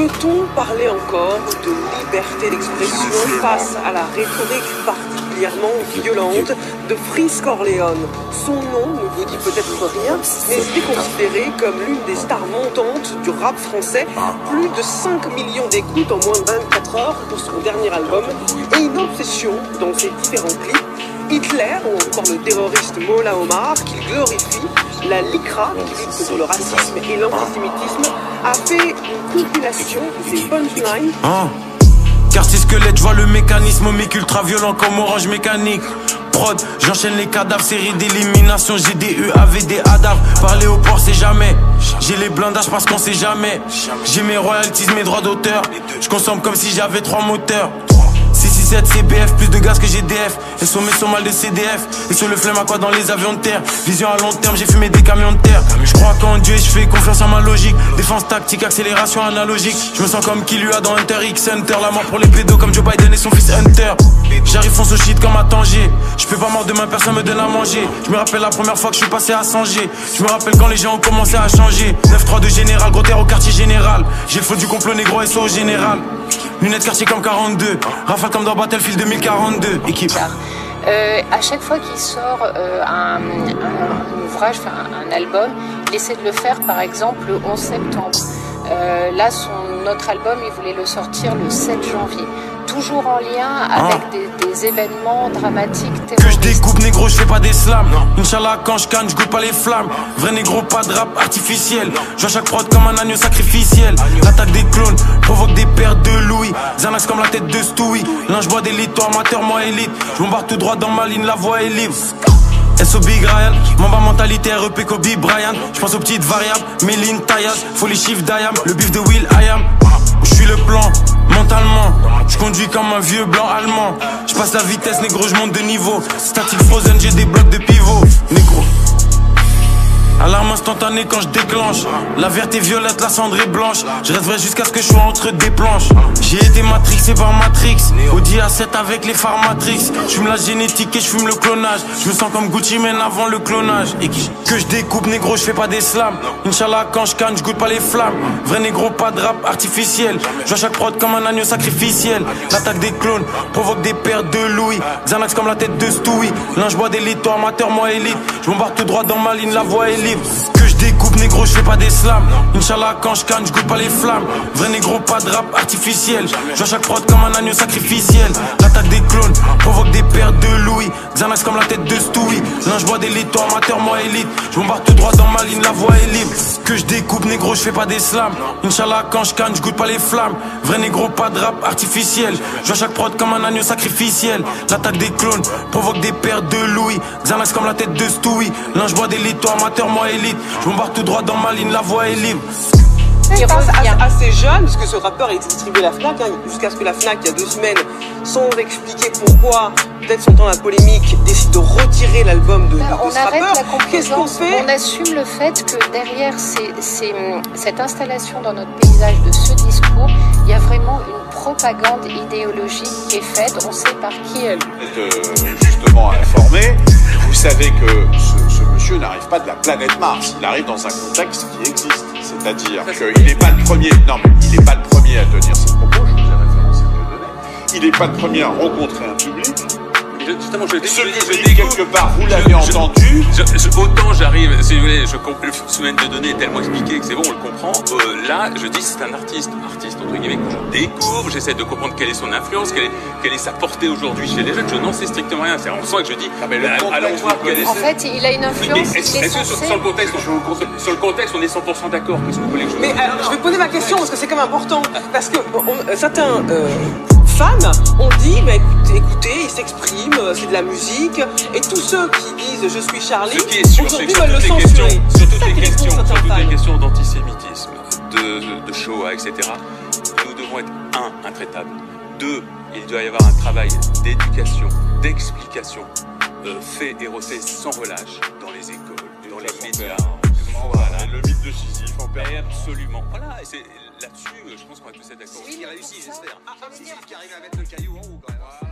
Peut-on parler encore de liberté d'expression face à la rhétorique particulièrement violente de Freeze Corleone? Son nom ne vous dit peut-être rien, mais il est considéré comme l'une des stars montantes du rap français. Plus de 5 millions d'écoutes en moins de 24 heures pour son dernier album et une obsession dans ses différents clips. Hitler ou encore le terroriste Mola Omar, qu'il glorifie, la LICRA, qui lutte contre le racisme et l'antisémitisme, a fait une compilation des punchlines. Quartier squelette, je vois le mécanisme, mic ultra violent comme Orange Mécanique. Prod, j'enchaîne les cadavres, série d'élimination, j'ai des UAV, des ADAV. Parler au port, c'est jamais. J'ai les blindages parce qu'on sait jamais. J'ai mes royalties, mes droits d'auteur. Je consomme comme si j'avais 3 moteurs. 667 CBF, plus de gaz que GDF. Et sur mes mal de CDF. Et sur le flemme à quoi dans les avions de terre. Vision à long terme, j'ai fumé des camions de terre. Je crois qu'en Dieu et je fais confiance en ma logique. Défense tactique, accélération analogique. Je me sens comme qui lui a dans Hunter X Hunter. La mort pour les pédos comme Joe Biden et son fils Hunter. J'arrive fonce au shit comme à Tanger. Je peux pas mort demain, personne me donne à manger. Je me rappelle la première fois que je suis passé à Sanger. Je me rappelle quand les gens ont commencé à changer. 9-3 de général, gros terre au quartier général. J'ai le faux du complot négro et ça au général. Lunettes quartier comme 42. Rafale comme dans Battlefield 2042. Équipe. À chaque fois qu'il sort un ouvrage, un album, il essaie de le faire par exemple le 11 septembre. Là, notre album, il voulait le sortir le 7 janvier. Toujours en lien avec des événements dramatiques terroristes. Que je découpe négro, je fais pas des slams. Inch'Allah quand je canne, je goûte pas les flammes. Vrai négro, pas de rap artificiel. Je vois chaque prod comme un agneau sacrificiel. L'attaque des clones provoque des pertes de Louis. Xanax comme la tête de Stewie. Linge bois d'élite, toi amateur, moi élite. Je bombarde tout droit dans ma ligne, la voie est libre. SOB Ryan, Mamba mentalité REP Kobe Bryant. Je pense aux petites variables, Méline, Taillage, faut les chiffres d'Ayam, le bif de Will I am. Je suis le plan, mentalement. Je conduis comme un vieux blanc allemand. Je passe la vitesse, négro, je monte de niveau. Statique frozen, j'ai des blocs de pivot. Négro. Alarme instantanée quand je déclenche. La verte est violette, la cendre est blanche. Je reste vrai jusqu'à ce que je sois entre des planches. J'ai été matrixé par Matrix. Audi A7 avec les phares Matrix. Je fume la génétique et je fume le clonage. Je me sens comme Gucci Mane avant le clonage. Et que je découpe négro, je fais pas des slams. Inch'Allah quand je canne, je goûte pas les flammes. Vrai négro, pas de rap artificiel. Je vois chaque prod comme un agneau sacrificiel. L'attaque des clones provoque des pertes de Louis. Xanax comme la tête de Stewie. Linge bois d'élite, toi amateur, moi élite. Je bombarde tout droit dans ma ligne, la voie est libre. Que je découpe négro, je fais pas des slams. Inch'Allah quand je canne, je goûte pas les flammes. Vrai négro, pas de rap artificiel. Je vois chaque prod comme un agneau sacrificiel. L'attaque des clones provoque des pertes de Louis. Xanax comme la tête de Stewie. Linge bois d'élite, toi amateur, moi élite. Je bombarde tout droit dans ma ligne, la voie est libre. Que je découpe négro, je fais pas des slams. Inch'Allah quand je canne, je goûte pas les flammes. Vrai négro, pas de rap artificiel. Je vois chaque prod comme un agneau sacrificiel. L'attaque des clones provoque des pertes de Louis. Xanax comme la tête de Stewie. Linge bois d'élite, toi amateur, moi élite. Je bombarde tout droit dans ma ligne, la voie est libre. Face à ces jeunes, parce que ce rappeur est distribué à la FNAC, jusqu'à ce que la FNAC, il y a 2 semaines, sans expliquer pourquoi, peut-être sentant la polémique, décide de retirer l'album de ce rappeur. On arrête la complaisance, fait? On assume le fait que derrière cette installation dans notre paysage de ce discours, il y a vraiment une propagande idéologique qui est faite, on sait par qui elle. Vous êtes justement informé, vous savez que ce monsieur n'arrive pas de la planète Mars, il arrive dans un contexte qui existe. C'est-à-dire qu'il n'est pas le premier, non mais il n'est pas le premier à tenir ses propos, je vous ai référencé deux données. Il n'est pas le premier à rencontrer un public. Justement, je public, quelque part, vous l'avez entendu. Autant j'arrive, si vous voulez, le semaine de données est tellement expliqué que c'est bon, on le comprend. Là, je dis c'est un artiste entre guillemets que je découvre, j'essaie de comprendre quelle est son influence, quelle est sa portée aujourd'hui chez les jeunes. Je n'en sais strictement rien. C'est en soi que je dis, allons voir quelle est. En fait, il a une influence. Est-ce que sur le contexte, on est 100% d'accord? Qu'est-ce que vous voulez que je Mais alors, je vais poser ma question parce que c'est quand même important. Parce que certains fans ont dit, bah, écoutez, il s'exprime, c'est de la musique. Et tous ceux qui disent je suis Charlie, aujourd'hui veulent le censurer. Sur toutes les questions d'antisémitisme, de Shoah, etc., nous devons être intraitables. 2, il doit y avoir un travail d'éducation, d'explication fait et refait sans relâche dans les écoles, dans les médias. Voilà, le mythe de Sisyphe en période. Absolument. Voilà, et c'est là-dessus, je pense qu'on va tous être d'accord. Oui, Il réussit, j'espère. Sisyphe qui arrive à mettre le caillou en haut quand même.